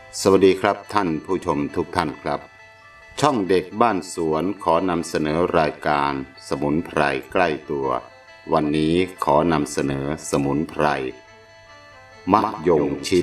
สวัสดีครับท่านผู้ชมทุกท่านครับช่องเด็กบ้านสวนขอนำเสนอรายการสมุนไพรใกล้ตัววันนี้ขอนำเสนอสมุนไพรมะยงชิด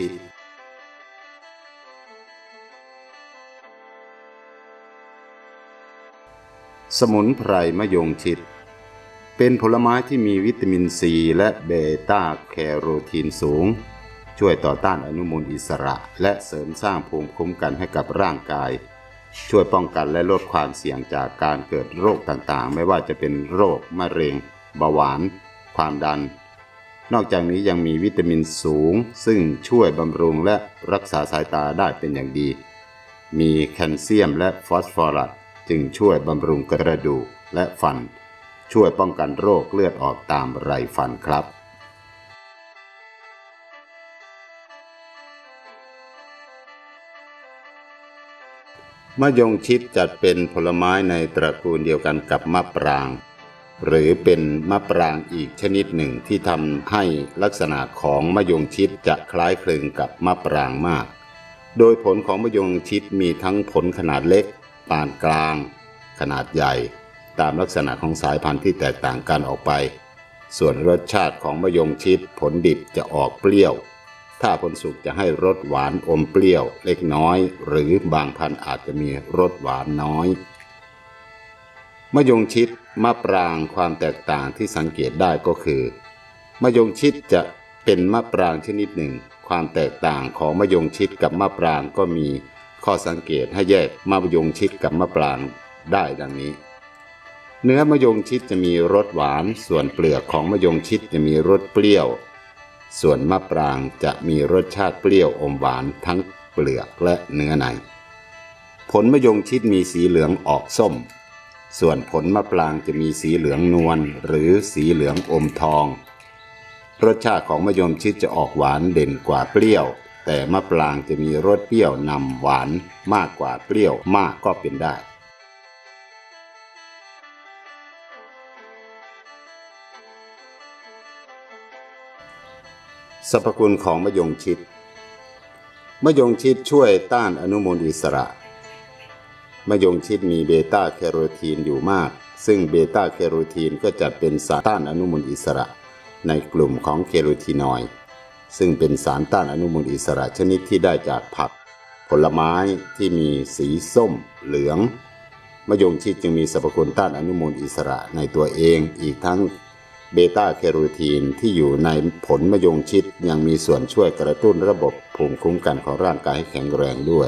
สมุนไพรมะยงชิดเป็นผลไม้ที่มีวิตามินซีและเบต้าแคโรทีนสูงช่วยต่อต้านอนุมูลอิสระและเสริมสร้างภูมิคุ้มกันให้กับร่างกายช่วยป้องกันและลดความเสี่ยงจากการเกิดโรคต่างๆไม่ว่าจะเป็นโรคมะเร็งเบาหวานความดันนอกจากนี้ยังมีวิตามินสูงซึ่งช่วยบำรุงและรักษาสายตาได้เป็นอย่างดีมีแคลเซียมและฟอสฟอรัสจึงช่วยบำรุงกระดูกและฟันช่วยป้องกันโรคเลือดออกตามไรฟันครับมะยงชิดจัดเป็นผลไม้ในตระกูลเดียวกันกับมะปรางหรือเป็นมะปรางอีกชนิดหนึ่งที่ทำให้ลักษณะของมะยงชิดจะคล้ายคลึงกับมะปรางมากโดยผลของมะยงชิดมีทั้งผลขนาดเล็กปานกลางขนาดใหญ่ตามลักษณะของสายพันธุ์ที่แตกต่างกันออกไปส่วนรสชาติของมะยงชิดผลดิบจะออกเปรี้ยวถ้าผลสุกจะให้รสหวานอมเปรี้ยวเล็กน้อยหรือบางพันธุ์อาจจะมีรสหวานน้อยมะยงชิดมะปรางความแตกต่างที่สังเกตได้ก็คือมะยงชิดจะเป็นมะปรางชนิดหนึ่งความแตกต่างของมะยงชิดกับมะปรางก็มีข้อสังเกตให้แยกมะยงชิดกับมะปรางได้ดังนี้เนื้อมะยงชิดจะมีรสหวานส่วนเปลือกของมะยงชิดจะมีรสเปรี้ยวส่วนมะปรางจะมีรสชาติเปรี้ยวอมหวานทั้งเปลือกและเนื้อในผลมะยงชิดมีสีเหลืองออกส้มส่วนผลมะปรางจะมีสีเหลืองนวลหรือสีเหลืองอมทองรสชาติของมะยงชิดจะออกหวานเด่นกว่าเปรี้ยวแต่มะปรางจะมีรสเปรี้ยวนำหวานมากกว่าเปรี้ยวมากก็เป็นได้สรรพคุณของมะยงชิดมะยงชิดช่วยต้านอนุมูลอิสระมะยงชิดมีเบต้าแคโรทีนอยู่มากซึ่งเบต้าแคโรทีนก็จัดเป็นสารต้านอนุมูลอิสระในกลุ่มของแคโรทีนอยด์ซึ่งเป็นสารต้านอนุมูลอิสระชนิดที่ได้จากผักผลไม้ที่มีสีส้มเหลืองมะยงชิดจึงมีสรรพคุณต้านอนุมูลอิสระในตัวเองอีกทั้งเบต้าแคโรทีนที่อยู่ในผลมะยงชิดยังมีส่วนช่วยกระตุ้นระบบภูมิคุ้มกันของร่างกายให้แข็งแรงด้วย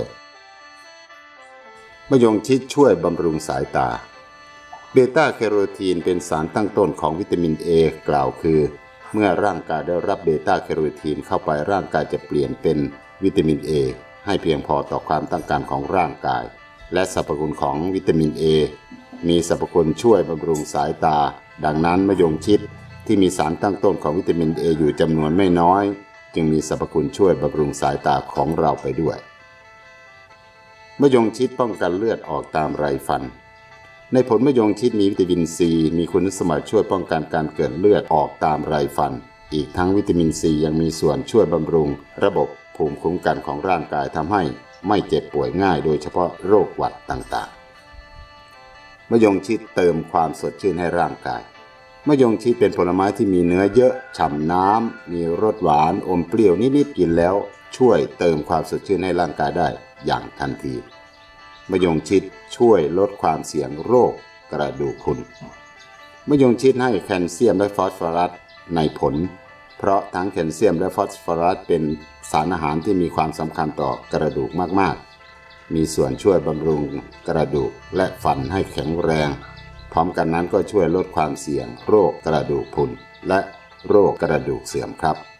มะยงชิดช่วยบำรุงสายตาเบต้าแคโรทีนเป็นสารตั้งต้นของวิตามิน A กล่าวคือเมื่อร่างกายได้รับเบต้าแคโรทีนเข้าไปร่างกายจะเปลี่ยนเป็นวิตามิน A ให้เพียงพอต่อความต้องการของร่างกายและสรรพคุณของวิตามิน A มีสรรพคุณช่วยบำรุงสายตาดังนั้นมะยงชิดที่มีสารตั้งต้นของวิตามิน A อยู่จำนวนไม่น้อยจึงมีสรรพคุณช่วยบำรุงสายตาของเราไปด้วยมะยงชิดป้องกันเลือดออกตามไรฟันในผลมะยงชิดมีวิตามินซีมีคุณสมบัติช่วยป้องกันการเกิดเลือดออกตามไรฟันอีกทั้งวิตามินซียังมีส่วนช่วยบำรุงระบบภูมิคุ้มกันของร่างกายทำให้ไม่เจ็บป่วยง่ายโดยเฉพาะโรคหวัดต่างๆมะยงชิดเติมความสดชื่นให้ร่างกายมะยงชิดเป็นผลไม้ที่มีเนื้อเยอะฉ่ำน้ำมีรสหวานอมเปรี้ยวนิดๆกินแล้วช่วยเติมความสดชื่นให้ร่างกายได้อย่างทันทีมะยงชิดช่วยลดความเสี่ยงโรคกระดูกพรุนมะยงชิดให้แคลเซียมและฟอสฟอรัสในผลเพราะทั้งแคลเซียมและฟอสฟอรัสเป็นสารอาหารที่มีความสำคัญต่อกระดูกมากๆมีส่วนช่วยบำรุงกระดูกและฟันให้แข็งแรงพร้อมกันนั้นก็ช่วยลดความเสี่ยงโรคกระดูกพรุนและโรคกระดูกเสื่อมครับ